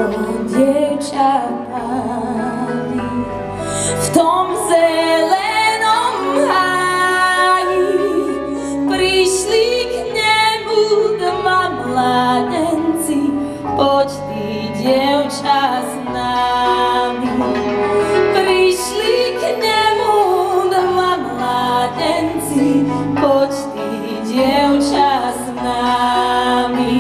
dievčatami v tom zelenom háji. Prišli k nemu dva mladenci, poď ty, dievča, s nami. Prišli k nemu dva mladenci, poď ty, dievča, s nami.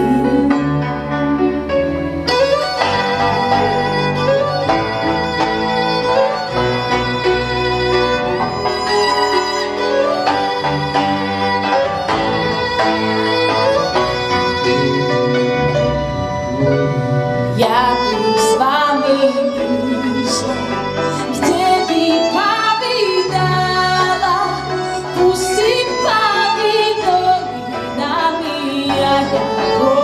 Ja tu s vami išla, kde by pavídala, pustím pavídovi nami a ja